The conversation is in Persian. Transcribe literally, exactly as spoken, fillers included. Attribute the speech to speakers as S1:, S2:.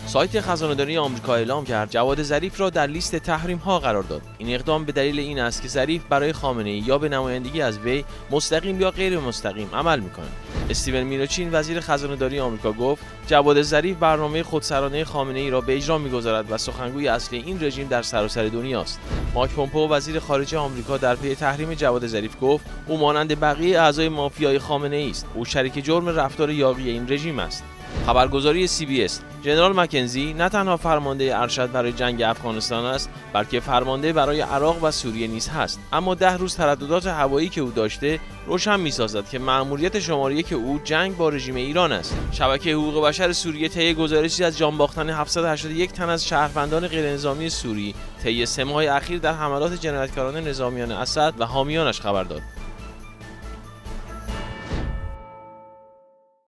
S1: سایت خزانه‌داری آمریکا اعلام کرد جواد ظریف را در لیست تحریم‌ها قرار داد. این اقدام به دلیل این است که ظریف برای خامنه‌ای یا به نمایندگی از وی مستقیم یا غیر مستقیم عمل می‌کند. استیون مینوچین وزیر خزانه‌داری آمریکا گفت جواد ظریف برنامه خودسرانه خامنه‌ای را به اجرا می‌گذارد و سخنگوی اصلی این رژیم در سراسر دنیاست. مایک پومپئو وزیر خارجه آمریکا در پی تحریم جواد ظریف گفت او مانند بقیه اعضای مافیای خامنه‌ای است. او شریک جرم رفتار یاغی این رژیم است. خبرگزاری سی بی اس: ژنرال مکنزی نه تنها فرمانده ارشد برای جنگ افغانستان است، بلکه فرمانده برای عراق و سوریه نیز هست. اما ده روز ترددات هوایی که او داشته روشن می‌سازد که مأموریت شماره یک او جنگ با رژیم ایران است. شبکه حقوق بشر سوریه طی گزارشی از جان باختن هفتصد و هشتاد و یک تن از شهروندان غیرنظامی سوری طی سه ماه اخیر در حملات جنایتکاران نظامیان اسد و حامیانش خبر داد.